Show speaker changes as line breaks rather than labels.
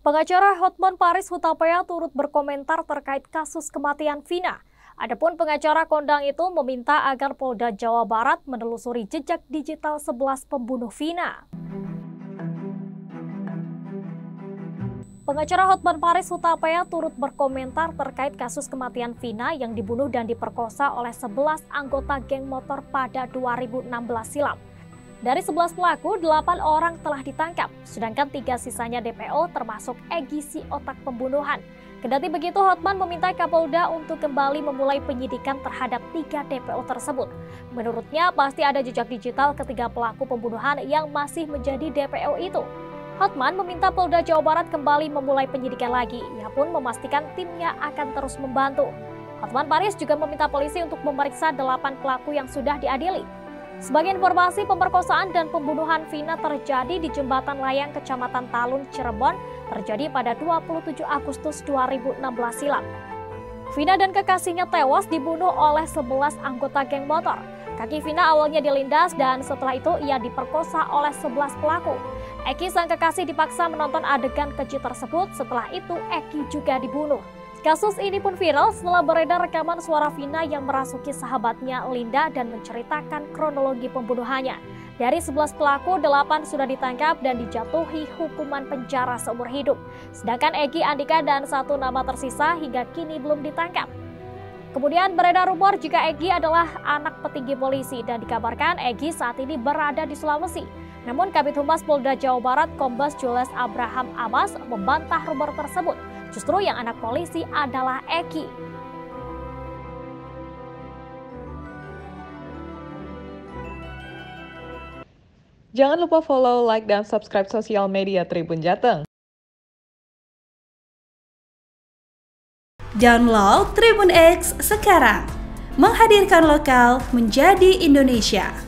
Pengacara Hotman Paris Hutapea turut berkomentar terkait kasus kematian Vina. Adapun pengacara kondang itu meminta agar Polda Jawa Barat menelusuri jejak digital 11 pembunuh Vina. Pengacara Hotman Paris Hutapea turut berkomentar terkait kasus kematian Vina yang dibunuh dan diperkosa oleh 11 anggota geng motor pada 2016 silam. Dari 11 pelaku, 8 orang telah ditangkap, sedangkan 3 sisanya DPO termasuk Egy si otak pembunuhan. Kendati begitu, Hotman meminta Kapolda untuk kembali memulai penyidikan terhadap 3 DPO tersebut. Menurutnya, pasti ada jejak digital ketiga pelaku pembunuhan yang masih menjadi DPO itu. Hotman meminta Polda Jawa Barat kembali memulai penyidikan lagi. Ia pun memastikan timnya akan terus membantu. Hotman Paris juga meminta polisi untuk memeriksa 8 pelaku yang sudah diadili. Sebagai informasi, pemerkosaan dan pembunuhan Vina terjadi di Jembatan Layang, Kecamatan Talun, Cirebon, terjadi pada 27 Agustus 2016 silam. Vina dan kekasihnya tewas dibunuh oleh 11 anggota geng motor. Kaki Vina awalnya dilindas dan setelah itu ia diperkosa oleh 11 pelaku. Eki sang kekasih dipaksa menonton adegan keji tersebut, setelah itu Eki juga dibunuh. Kasus ini pun viral setelah beredar rekaman suara Vina yang merasuki sahabatnya Linda dan menceritakan kronologi pembunuhannya. Dari 11 pelaku, 8 sudah ditangkap dan dijatuhi hukuman penjara seumur hidup. Sedangkan Egy, Andika, dan 1 nama tersisa hingga kini belum ditangkap. Kemudian beredar rumor jika Egy adalah anak petinggi polisi dan dikabarkan Egy saat ini berada di Sulawesi. Namun Kabid Humas Polda Jawa Barat Kombes Jules Abraham Amas membantah rumor tersebut. Justru yang anak polisi adalah Egy.
Jangan lupa follow, like, dan subscribe sosial media Tribun Jateng.
Download Tribun X sekarang, menghadirkan lokal menjadi Indonesia.